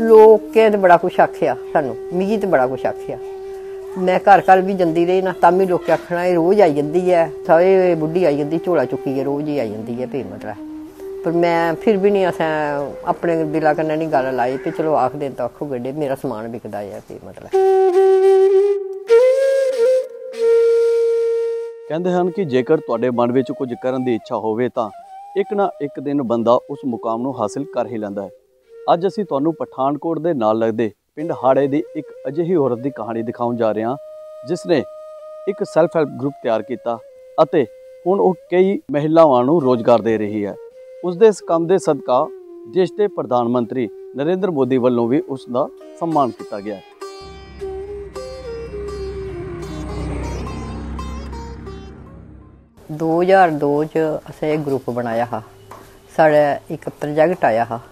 लोकें तो बड़ा कुछ आखिया सानू, मिगी तो बड़ा कुछ आखिया। मैं घर घर भी जाती रही ना, तां भी लोकें आखना रोज़ आई जाती है, सारे बुढ़ी आई जाती झोला चुक्कियै रोज़ ही आई जाती है भी मतलब। पर मैं फिर भी नहीं असें अपने दिला कन्नै नहीं गल लाई भी चलो आखदे तो आखो गड्डे मेरा समान बिकदा है भी मतलब। ਕਹਿੰਦੇ ਹਨ ਕਿ ਜੇਕਰ ਤੁਹਾਡੇ ਮਨ ਵਿੱਚ ਕੁਝ ਕਰਨ ਦੀ ਇੱਛਾ ਹੋਵੇ ਤਾਂ ਇੱਕ ਨਾ ਇੱਕ ਦਿਨ ਬੰਦਾ ਉਸ ਮੁਕਾਮ ਨੂੰ ਹਾਸਿਲ ਕਰ ਹੀ ਲੈਂਦਾ ਹੈ। ਅੱਜ ਅਸੀਂ ਤੁਹਾਨੂੰ ਪਠਾਨਕੋਟ ਦੇ ਨਾਲ ਲੱਗਦੇ ਪਿੰਡ ਹਾੜੇ ਦੀ ਇੱਕ ਅਜਿਹੀ ਔਰਤ ਦੀ ਕਹਾਣੀ ਦਿਖਾਉਣ ਜਾ ਰਹੇ ਹਾਂ ਜਿਸ ਨੇ ਇੱਕ ਸੈਲਫ ਹੈਲਪ ਗਰੁੱਪ ਤਿਆਰ ਕੀਤਾ ਅਤੇ ਹੁਣ ਉਹ ਕਈ ਮਹਿਲਾਵਾਂ ਨੂੰ ਰੋਜ਼ਗਾਰ ਦੇ ਰਹੀ ਹੈ। ਉਸ ਦੇ ਇਸ ਕੰਮ ਦੇ ਸਦਕਾ ਦੇਸ਼ ਦੇ ਪ੍ਰਧਾਨ ਮੰਤਰੀ ਨਰਿੰਦਰ ਮੋਦੀ ਵੱਲੋਂ ਵੀ ਉਸ ਦਾ ਸਨਮਾਨ ਕੀਤਾ ਗਿਆ ਹੈ। 2002 च असें एक ग्रुप बनाया हा। साढ़े एक प्रोजैक्ट आया हा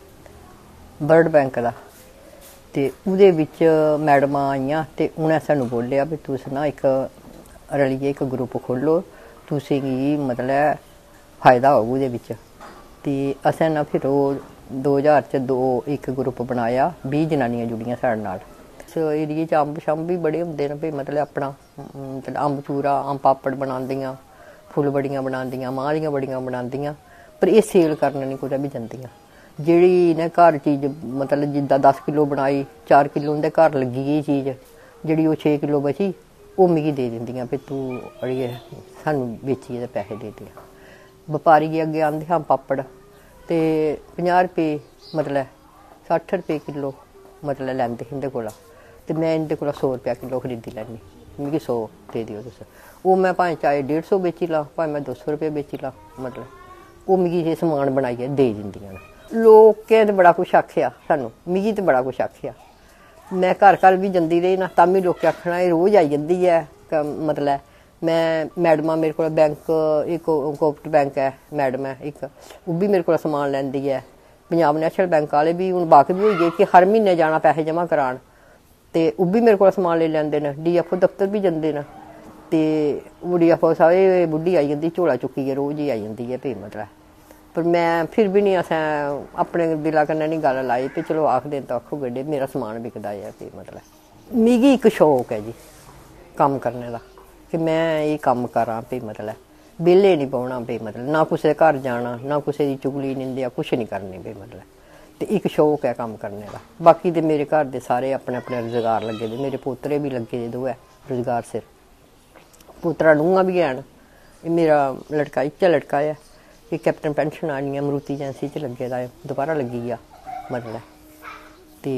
वर्ल्ड बैंक का, तो उहदे विच मैडमां आईयां ते उन्हें सानू बोलिया भी तुस ना एक रलिए एक ग्रुप खोलो, तुसेंगी मतलब फायदा होग उहदे विच। ते असें ना फिर ओह 2000 च एक ग्रुप बनाया, 20 जनानियां जुड़ियां साढ़े नाल। इस एरिए च अंब शंब भी बड़े होंदे न भी मतलब अपना मतलब अंब चूरा अंब पापड़ बनांदियां, फुल बड़ियां बनांदियां, मांह् दियां बड़ियां बनांदियां, पर ये सेल करन नहीं कुतै भी जंदियां। जेह्ड़ी इ'नें घर चीज़ मतलब जिद्दां 10 किलो बनाई, 4 किलो उं'दे घर लग्गी गेई चीज़, जेह्ड़ी ओह 6 किलो बची ओह मिगी दे दिंदियां भी तू अड़िए सानू बेचियै ते पैसे दे दियां। बपारी अग्गें आंदे हा पापड़ ते 50 रुपये मतलब 60 रुपये किलो मतलब लैंदे हे इं'दे कोला, ते मैं इं'दे कोला 100 रुपया किलो खरीदी लैनी, मिगी 100 दे दिओ तुस। वो मैं भाएं चाहे 150 बेची ला, भाएं मैं 200 रुपये बेची ला, मतलब वो मिगी ये समान बनाइयै दे दिंदियां न। लोकें तो बड़ा कुछ आखिया सानू, मिगी तो बड़ा कुछ आखिया। मैं घर घर भी जाती रही ना, तां भी लोकें आखना रोज़ आई जाती है मतलब। मैं मैडमां मेरे को बैंक एक कोऑपरेटिव बैंक है मैडम है एक, वो भी मेरे को समान लैंदी है। पंजाब नैशनल बैंक वाले भी हूँ वाकफ होई गे कि हर महीने जाना पैसे जमा करान, ते वो भी मेरे को समान ले लैंदे न। DFO दफ्तर भी जांदे न, ते DFO सारे बुढ़ी आई जाती झोला चुक्कियै रोज़ ही आई जाती है भी मतलब। पर मैं फिर भी नहीं असें अपने दिला कन्नै नहीं गल लाई भी चलो आखदे तो आखो गड्डे मेरा समान बिकदा है भी मतलब। मिगी एक शौक है जी कम्म करने दा कि मैं ये कम्म करां भी मतलब, बेल्ले नहीं बौह्ना भी मतलब, ना कुसै घर जाना, ना कुसै दी चुगली निंदेआ कुछ नहीं करनी भी मतलब। ते एक शौक है कम्म करने दा। बाकी ते मेरे घर दे सारे अपने अपने रोजगार लगे दे, मेरे पोतरे भी लगे दे दोऐ रोजगार सिर, पोतरा नूंहां भी हैन। मेरा लड़का इक्कै लड़का है, एक कैप्टन पेंशन आनी है मरूती एजेंसी च लगे दा है, दोबारा लगी गया मतलब। ते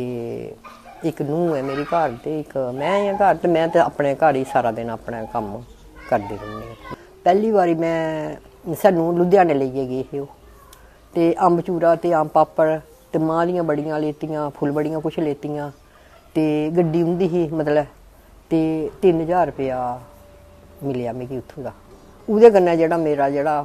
एक नूंह है मेरी घर, ते एक मैं आं घर, ते मैं ते अपने घर ही सारा दिन अपना कम्म करदी रौह्नी आं। पैह्ली बारी मैं सानू लुधियाने लेइयै गे हे ओह्, ते अंब चूरा ते अंब पापड़ ते मांह् दियां बड़ियां लेतियां, फुल बड़ियां कुछ लेतियां, ते गड्डी उं'दी ही मतलब, ते 3000 रुपया मिलेआ मिगी उत्थूं दा। ओह्दे कन्नै जेह्ड़ा मेरा जेह्ड़ा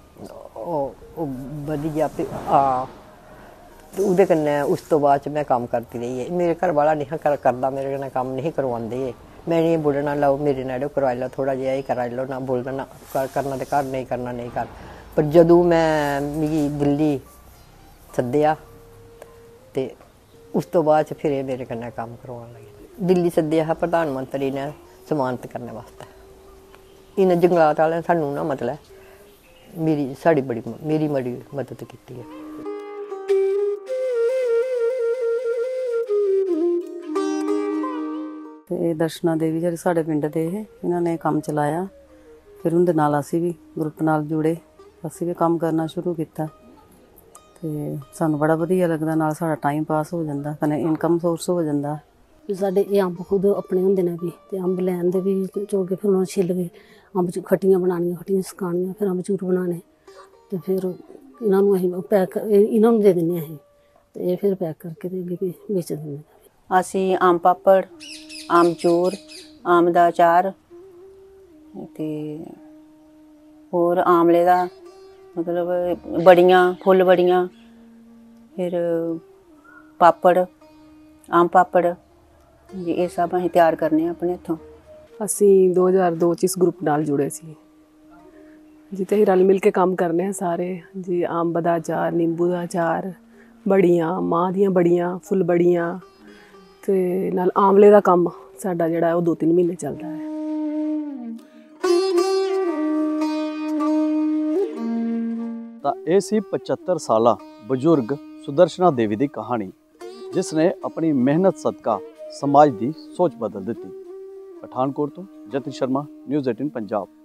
बधी गेआ ते ओह्दे कन्नै उस तो बाद च मैं कम्म करदी रेही है। मेरे घर वाला नहीं हा करदा, मेरे कन्नै कम्म नहीं करवांदे। मैं नहीं बोलना लाओ मेरे नाड़ो करवाई लो, थोड़ा जेहा कराई लो, ना बोलना ना करना ते कर, नहीं करना नहीं कर। पर जदूं मैं मिगी दिल्ली सद्देआ ते उस तो बाद च फिर एह् मेरे कन्नै कम्म करवान लगे। दिल्ली सद्देआ हा प्रधानमंत्री ने समानत करने वास्ते। इन्हें जंगलात वाले सानू ना मतलब मेरी बड़ी मदद की है। ते दर्शना देवी जी साढ़े पिंड दे हे, इन्होंने काम चलाया, फिर उनके नाल असी भी ग्रुप नाल जुड़े, असी भी काम करना शुरू किया। ते सानू बड़ा वधिया लगदा, नाल साडा टाइम पास हो जांदा, कन्नै इनकम सोर्स हो जांदा। साढ़े ये अंब खुद अपने होंदे ने भी, ते अंब लैन दे भी चोग के फिर उन्होंने छिल के अंब खट्टियां बनानियां, खट्टियां सकानियां, फिर अंब चूर बनाने, ते फिर इन्होंने असीं पैक इन्होंने दे दिन्ने असीं, ते ये फिर पैक करके ते अग्गे बेच दिन्ने। असीं अंब पापड़, अंब चूर, अंब दा अचार ते होर आमले दा मतलब बड़ियां, फुल बड़ियां, फिर पापड़, अंब पापड़, ये सब असीं तैयार करने अपने हत्थों। ਅਸੀਂ 2002 ਚ ਇਸ ਗਰੁੱਪ ਨਾਲ ਜੁੜੇ ਸੀ, ਜਿੱਥੇ ਅਸੀਂ ਰਲ ਮਿਲ ਕੇ ਕੰਮ ਕਰਨੇ ਆ ਸਾਰੇ ਜੀ। ਅੰਬ ਦਾ ਅਚਾਰ, ਨਿੰਬੂ ਦਾ ਅਚਾਰ, ਬੜੀਆਂ, ਮਾਂ ਦੀਆਂ ਬੜੀਆਂ, ਫੁੱਲ ਬੜੀਆਂ ਤੇ ਨਾਲ ਆਮਲੇ ਦਾ ਕੰਮ ਸਾਡਾ ਜਿਹੜਾ ਉਹ 2-3 ਮਹੀਨੇ ਚੱਲਦਾ ਹੈ। ਤਾਂ ਇਹ ਸੀ 75 ਸਾਲਾ ਬਜ਼ੁਰਗ ਸੁਦਰਸ਼ਨਾ ਦੇਵੀ ਦੀ ਕਹਾਣੀ, ਜਿਸ ਨੇ ਆਪਣੀ ਮਿਹਨਤ ਸਦਕਾ ਸਮਾਜ ਦੀ ਸੋਚ ਬਦਲ ਦਿੱਤੀ। ਪਠਾਨਕੋਟ ਤੋਂ ਜਤਨ ਸ਼ਰਮਾ, ਨਿਊਜ਼ 18 ਪੰਜਾਬ।